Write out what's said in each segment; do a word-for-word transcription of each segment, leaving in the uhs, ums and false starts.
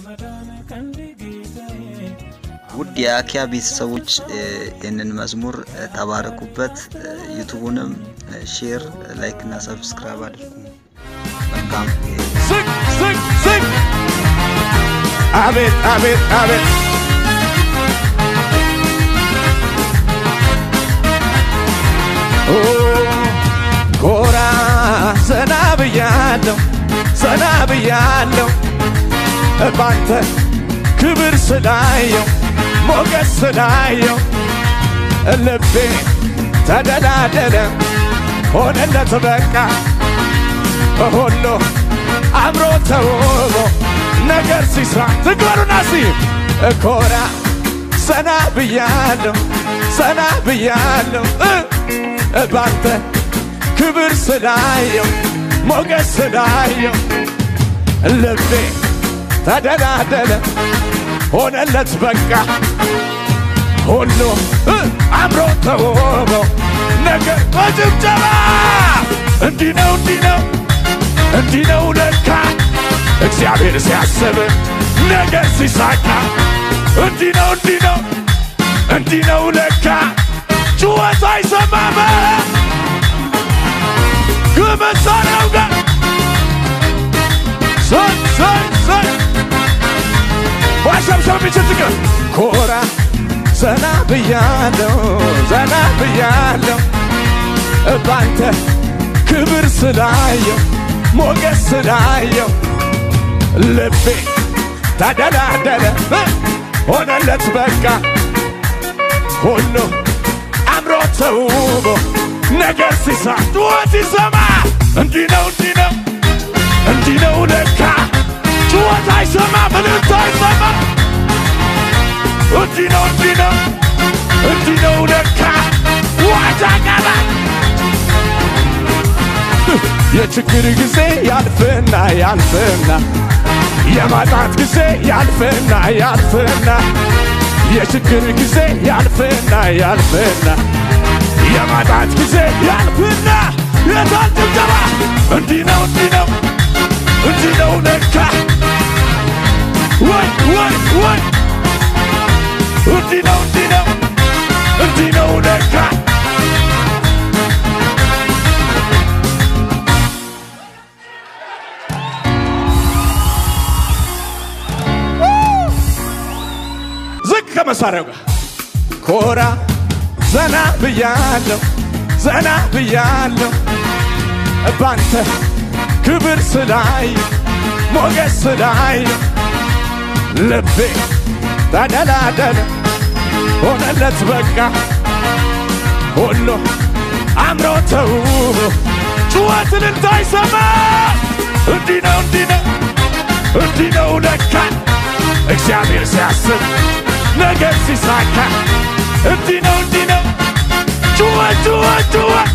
ውድ የአኪያ ቤተሰቦች ይህንን መዝሙር ተባረኩበት ዩቲዩብንም ሼር ላይክ እና ሰብስክራይብ አድርጉ መልካም ስቅ ስቅ ስቅ አቤት አቤት አቤት ኦ ኮራ ሰናብያለሁ ሰናብያለሁ ባንተ ክብር ስላየው ሞገስ ስላየው ልቤ ተደላደለ ሆነለት በቃ ሁሉ አምሮ ተውቦ ነገር ሲስራ ትግበሩና ሲ ኮራ ሰናብያለሁ ሰናብያለሁ ባንተ ክብር ስላየው ሞገስ ስላየው ልቤ ተደላደለ ሆነለት በቃ ሁሉ አምሮ ተውቦ ነገር በጭብጨባ እንዲህ ነው እንዲህ ነው እንዲህ ነው ለካ እግዚአብሔር ሲያስብ ነገር ሲሳካ እንዲህ ነው እንዲህ ነው እንዲህ ነው ለካ ጩኸት አይሰማም ከመሳሪያው ጋር ሰይ ሰይ ሰይ ዋሻምሻም ብቻ ኮራ ዘና ብያለሁ ዘና ብያለሁ ባንተ ክብር ስላየው ሞገስ ስላየው ልቤ ተደላደለ ሆነለት በቃ ሁሉ አምሮ ተውቦ ነገር ሲሳካ ጩኸት ይሰማ እንዲህ ነው እንዲህ ነው እንዲህ ነው ለካ ጩኸት አይሰማ እልልታ አይሰማ እንዲህ ነው እንዲህ ነው እንዲህ ነው ለካ ዋጃ ጋራ የችግር ጊዜ ያልፍና ያልፍና የማጣት ጊዜ ያልፍና ያልፍና የችግር ጊዜ ያልፍና ያልፍና የማጣት ጊዜ ያልፍና የታል ጭብጨባ እንዲህ ነው እንዲህ ነው እንዲህ ነው ለካ ወይ ወይ ወይ እንዲህ ነው እንዲህ ነው እንዲህ ነው ለካ ዝቅ ከመሳሪያው ጋር ኮራ ዘና ብያለሁ ዘና ብያለሁ ባንተ ክብር ስላየው ሞገስ ስላየው ልቤ ተደላደለ ሆነለት በቃ ሁሉ አምሮ ተውቦ ጩኸት እልልታ አይሰማ እንዲህ ነው እንዲህ ነው እንዲህ ነው ለካ እግዚአብሔር ሲያስብ ነገር ሲሳካ እንዲህ ነው እንዲህ ነው ጩኸት ጩኸት ጩኸት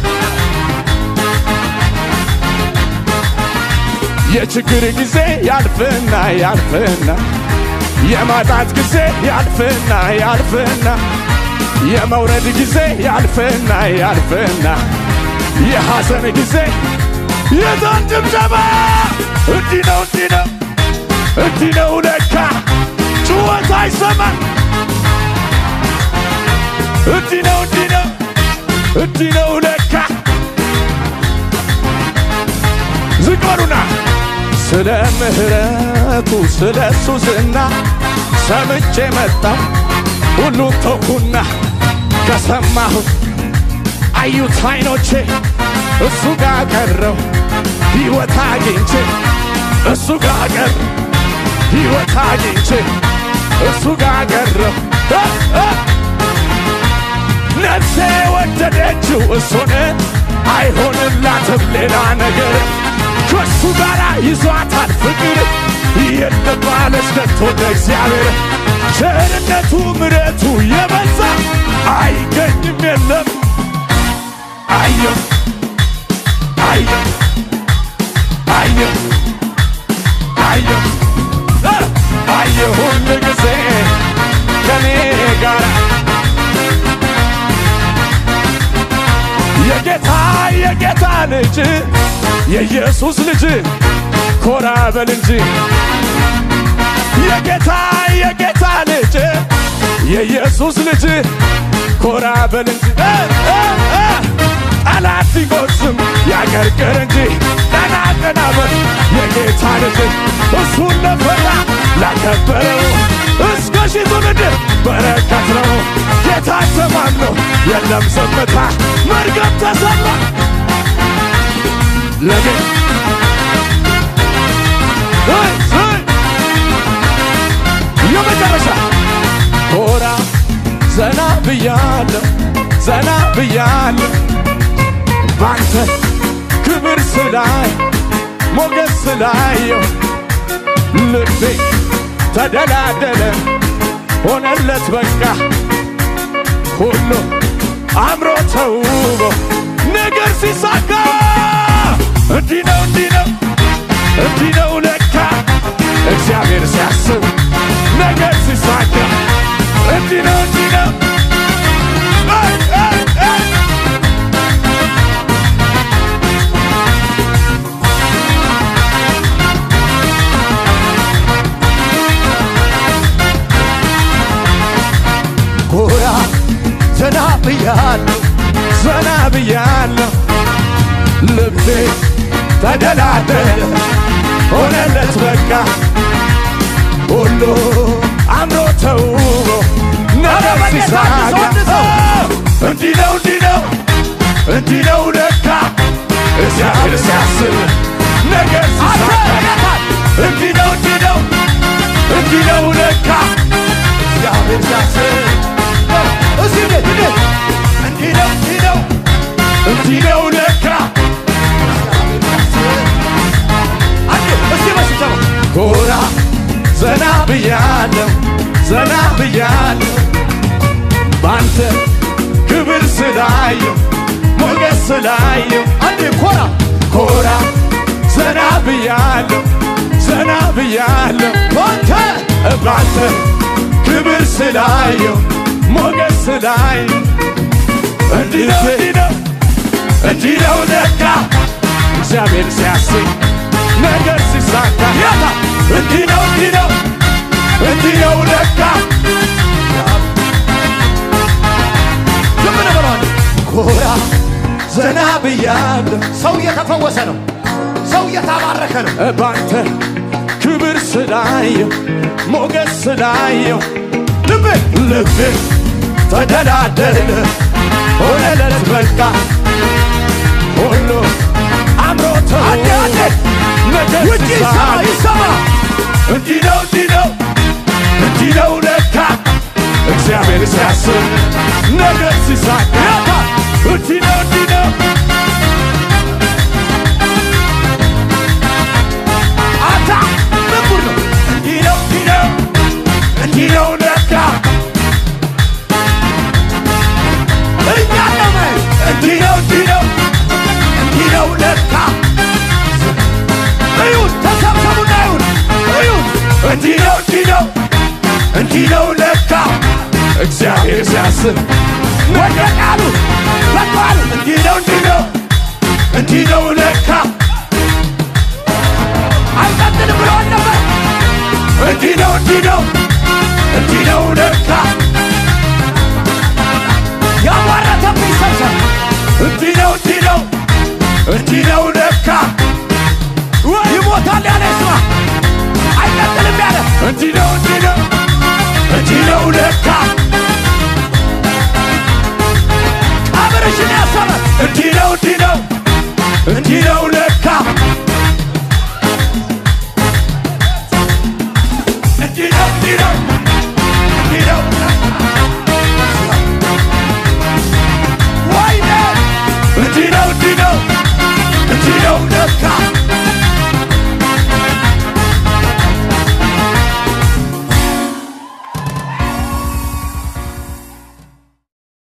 የችግር ጊዜ ያልፍና ያልፍና የማጣት ጊዜ ያልፍና ያልፍና የመውረድ ጊዜ ያልፍና ያልፍና የሐዘን ጊዜ የታን ጭብጨባ እንዲህ ነው እንዲህ ነው እንዲህ ነው ለካ ጩኸት አይሰማም እንዲህ ነው እንዲህ ነው እንዲህ ነው ለካ ዝቅ በሉና ስለ ምህረቱ ስለ እሱ ዝና ሰምቼ መጣሁ ሁሉ ተውኩና ከሰማሁት አዩት አይኖቼ እሱ ጋር ቀረው ሕይወት አግኝቼ እሱ ጋር ቀረው ሕይወት አግኝቼ እሱ ጋር ቀረው ነፍሴ ወደደችው እሱን አይሆንላትም ሌላ ነገር ከሱ ጋር ይዟታል ፍቅር የለባለች ከቶ ለእግዚአብሔር ቸርነቱ ምሕረቱ የበዛ አይገኝም የለም አየሁ አየሁ አየሁ አየሁ አየሁ ሁል ጊዜ ከኔ ጋር የጌታ የጌታ ልጅ የኢየሱስ ልጅ ኮራ በል እንጂ የኢየሱስ ልጅ ኮራ በል እንጂ አላት ይጎስም ያገርገር እንጂ ቀና ቀና በል የጌታ ልጅ እሱን ለፈራ ላከበረው እስከ ሺህ ትውልድ በረከት ነው ጌታ ተማምኖ የለም ዝምታ መርገም ተሰማ ለጌ ሄይ ሄይ የመጨረሻ ኮራ ዘና ብያለሁ ዘና ብያለሁ ባንተ ክብር ስላይ ሞገስ ስላየው ልቤ ተደላደለ ሆነለት በቃ ሁሉ አምሮ ተውቦ ነገር ሲሳካ እንዲህ ነው እንዲህ ነው እንዲህ ነው ለካ እግዚአብሔር ሲያስብ ነገር ሲሳካ እንዲህ ነው እንዲህ ነው ኮራ ዘና ብያለሁ ዘና ብያለሁ ልቤ ተደላደለ ሆነለት በቃ ሁሉ አምሮ ተውቦ ነገር ሲሳካ እንዲህ ነው እንዲህ ነው እንዲህ ነው ለካ እግዚአብሔር ሲያስብ ነገር ሲሳካ እንዲህ ነው እንዲህ ነው እንዲህ ነው ለካ እግዚአብሔር ሲያስብ እዚህ ቤት እንዴት እንዲህ ነው እንዲህ ነው እንዲህ ነው ለካ አንዴ እስቲ በሽታው ኮራ ዘና ብያለሁ ዘና ብያለሁ ባንተ ክብር ስላየው ሞገስ ስላየው አንዴ ኮራ ኮራ ዘና ብያለሁ ዘና ብያለሁ ባንተ ባንተ ክብር ስላየው ሞገስ ስላየው እንዲህ ነው እንዲህ ነው እንዲህ ነው ለካ እግዚአብሔር ሲያስብ ነገር ሲሳካ እንዲህ ነው እንዲህ ነው እንዲህ ነው ለካ ምን ነው ኮራ ዘና ብያለሁ ሰው እየተፈወሰ ነው ሰው እየተባረከ ነው ባንተ ክብር ስላየው ሞገስ ስላየው ልቤ ልቤ ተደላደለ ሆነለት በቃ ሁሉ አምሮ ተውቦ ነገር ሲሳካ እንዲህ ነው እንዲህ ነው እንዲህ ነው ለካ እግዚአብሔር ሲያስብ ነገር ሲሳካ እንዲህ ነው እንዲህ ነው አታ ምንጉር ነው እንዲህ ነው እንዲህ ነው እንዲህ ነው ለካ እኛ ነው እንዲህ ነው እንዲህ ነው እንዲህ ነው ለካ እዩት ተሰብሰቡና እዩት እዩት እንዲህ ነው እንዲህ ነው እንዲህ ነው ለካ እግዚአብሔር ሲያስብ ወደ ቃሉ በቃሉ እንዲህ ነው እንዲህ ነው እንዲህ ነው ለካ አይቀጥልም ብሎ ነበር እንዲህ ነው እንዲህ ነው እንዲህ ነው ለካ ያዋረተብኝ ሰብሰብ እንዲህ ነው እንዲህ ነው እንዲህ ነው ለካ ይሞታል ያለ ስማ አይቀጥልም ያለ እንዲህ ነው እንዲህ ነው እንዲህ ነው ለካ ቀብርሽን ያሰበ እንዲህ ነው እንዲህ ነው እንዲህ ነው